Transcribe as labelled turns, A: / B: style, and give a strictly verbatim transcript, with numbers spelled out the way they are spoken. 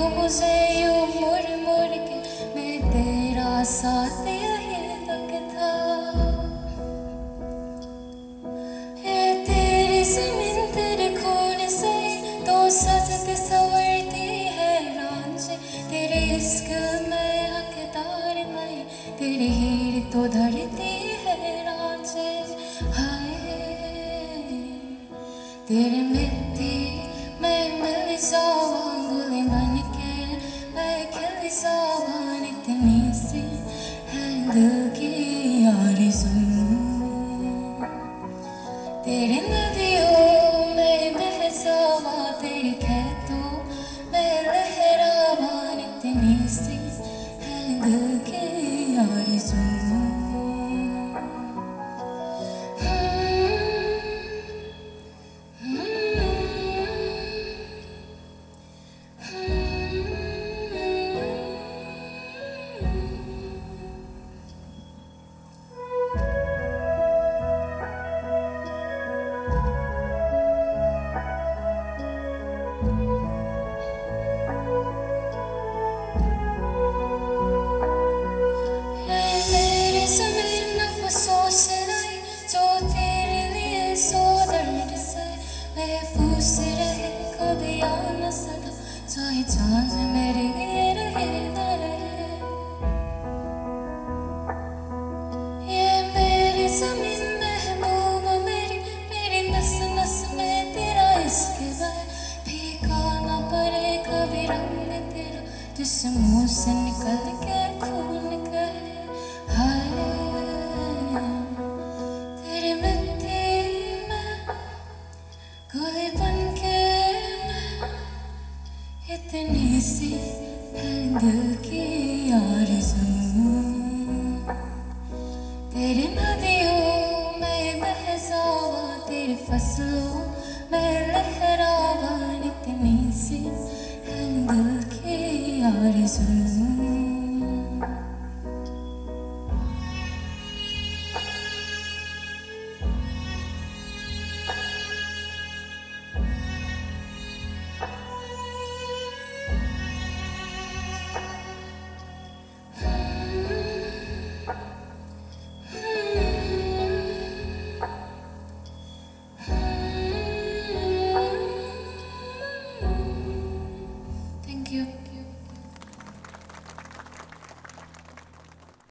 A: देखो मुझे यूं मुड़ मुड़ के, मैं तेरा साथ यही तक था। ये तेरी ज़मीन तेरे खून से तो सजती संवरती है रांझे, तेरे इश्क में हकदार मैं, तेरी हीर तो धरती है रांझे। हाय तेरे मिट्टी मैं मिल जाऊं गुल बन के, मैं खिल जाऊं इतनी सी है दिल की आरज़ू। तेरे नदियों में बह जाऊं, तेरे खेतों में लहराऊं इतनी सी है दिल की आरज़ू। महफूज रहे कभी आ न सदा, चाहे चांद मेरे लिए रहे न रहे। ये मेरी ज़मीन महबूब मेरी, मेरी नस नस में तेरा इश्क है, फीका न पड़े कभी रंग तेरा, जिस मुँह से निकल के खून कहे। हाय तेरी मिट्टी में गुल बन के मैं, इतनी सी है दिल की आरज़ू। तेरे नदियों में बह जाऊं, तेरे फसलों में लहराऊं इतनी सी है दिल की आरज़ू।